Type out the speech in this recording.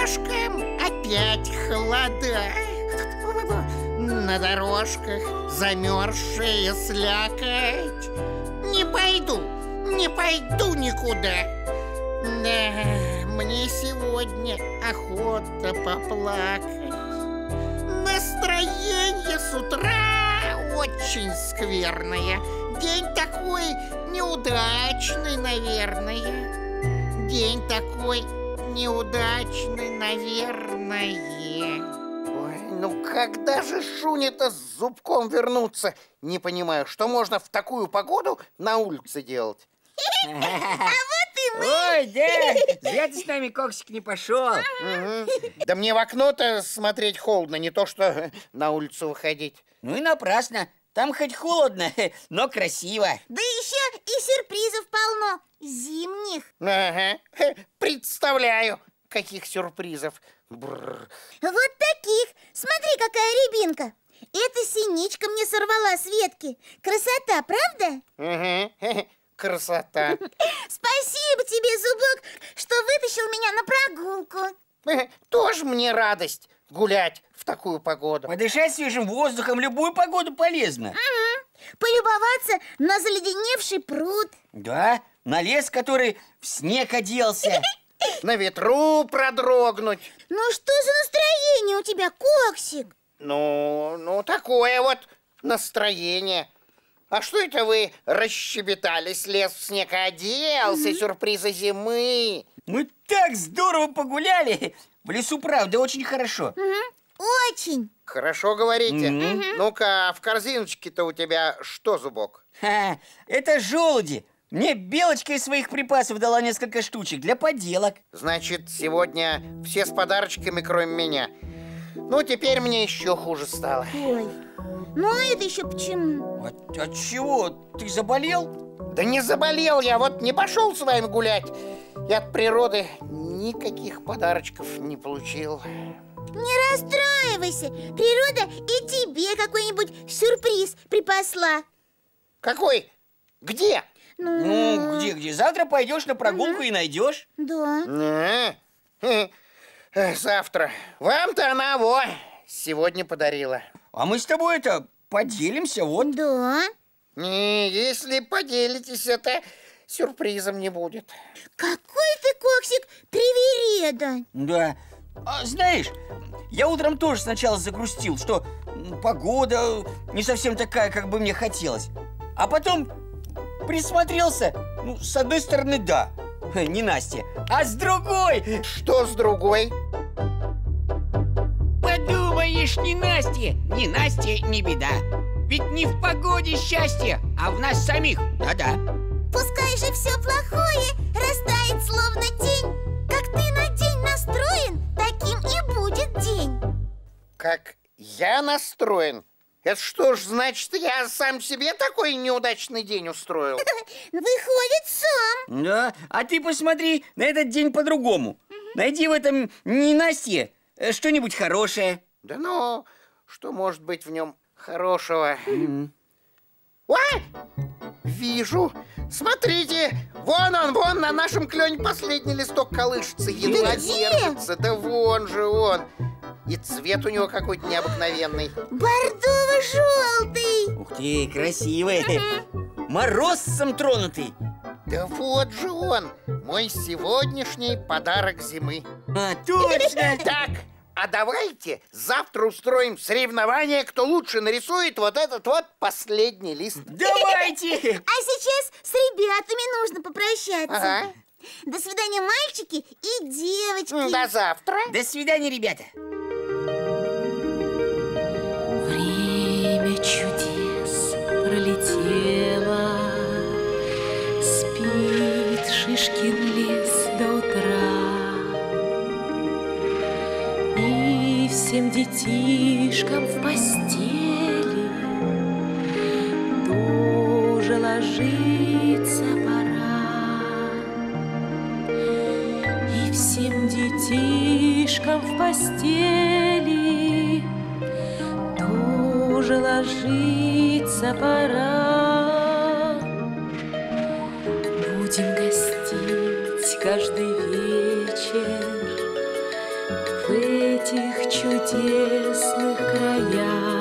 окошком опять холода. На дорожках замерзшая слякоть. Не пойду никуда. Да, мне сегодня охота поплакать. Настроение с утра очень скверное. День такой неудачный, наверное. День такой неудачный, наверное. Ой, ну когда же Шуня-то с Зубком вернутся? Не понимаю, что можно в такую погоду на улице делать? А вот и мы! Ой, да, зря ты с нами, Коксик, не пошел. Да мне в окно-то смотреть холодно, не то что на улицу выходить. Ну и напрасно. Там хоть холодно, но красиво. Да еще и сюрпризов полно, зимних. Ага, представляю, каких сюрпризов. Бррр. Вот таких. Смотри, какая рябинка. Это синичка мне сорвала с ветки. Красота, правда? Угу, красота. Спасибо тебе, Зубок, что вытащил меня на прогулку. Тоже мне радость гулять в такую погоду. Подышать свежим воздухом любую погоду полезно. Угу. Полюбоваться на заледеневший пруд. Да, на лес, который в снег оделся. На ветру продрогнуть. Ну что за настроение у тебя, Коксик? Ну, такое вот настроение. А что это вы расщебетались? Лес в снег оделся, сюрпризы зимы. Мы так здорово погуляли. В лесу, правда, очень хорошо. Очень. Хорошо говорите. Ну-ка, в корзиночке-то у тебя что, Зубок? Это желуди. Мне Белочка из своих припасов дала несколько штучек для поделок. Значит, сегодня все с подарочками, кроме меня. Ну, теперь мне еще хуже стало. Ой, ну а это еще почему? От чего? Ты заболел? Да не заболел я, вот не пошел с вами гулять. Я от природы никаких подарочков не получил. Не расстраивайся, природа и тебе какой-нибудь сюрприз припасла. Какой? Где? Ну, где? Завтра пойдешь на прогулку и найдешь. Да. Завтра. Вам-то она, сегодня подарила. А мы с тобой поделимся, вот. Да. Не, если поделитесь, это сюрпризом не будет. Какой ты, Коксик, привереда. Да. Знаешь, я утром тоже сначала загрустил, что погода не совсем такая, как бы мне хотелось. А потом присмотрелся. Ну, с одной стороны, да, не Настя, а с другой. Что с другой? Подумаешь, не Настя, не беда. Ведь не в погоде счастье, а в нас самих, да-да. Пускай же все плохое растает словно тень. Как ты на день настроен, таким и будет день. Как я настроен? Это что ж, значит, я сам себе такой неудачный день устроил? Выходит, сам. Да, а ты посмотри на этот день по-другому. Найди в этом ненастье что-нибудь хорошее. Да ну, что может быть в нем хорошего? Ой, вижу. Смотрите, вон он, вон на нашем клене последний листок колышется, едва держится. Да вон же он. И цвет у него какой-то необыкновенный. Бордово-желтый. Ух ты, красивый. Морозцем тронутый. Да вот же он, мой сегодняшний подарок зимы. Точно. Так, а давайте завтра устроим соревнование, кто лучше нарисует вот этот вот последний лист. Давайте. А сейчас с ребятами нужно попрощаться. Ага. До свидания, мальчики и девочки. До завтра. До свидания, ребята. Время чудес пролетело, спит Шишкин лес до утра, и всем детишкам в постели тоже ложиться пора, и всем детишкам в постели тоже ложиться пора. Будем гостить каждый вечер этих чудесных краях.